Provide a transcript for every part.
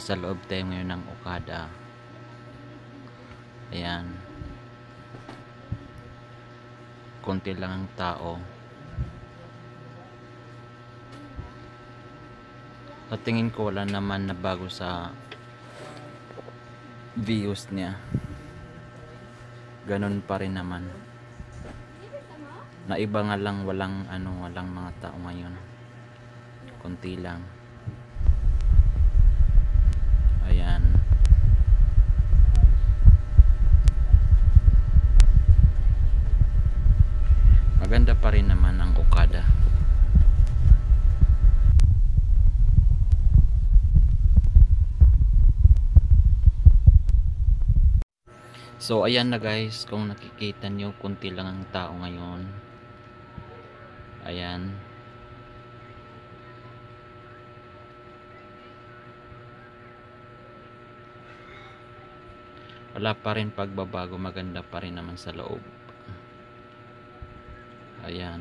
nasa loob tayo ngayon ng Okada. Ayan, konti lang ang tao. Sa tingin ko wala naman na bago sa views niya, ganun pa rin naman. Naiba nga lang walang mga tao ngayon, konti lang. Ayan, maganda pa rin naman ang Okada. So ayan na guys, kung nakikita nyo, konti lang ang tao ngayon. Ayan, wala pa rin pagbabago, maganda pa rin naman sa loob. Ayan,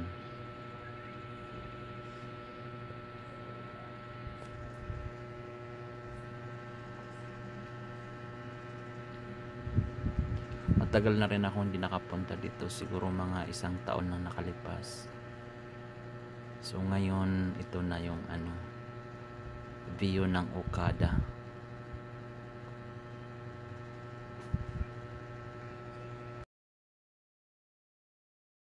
matagal na rin ako hindi nakapunta dito, siguro mga 1 taon na nakalipas. So ngayon ito na yung view ng Okada.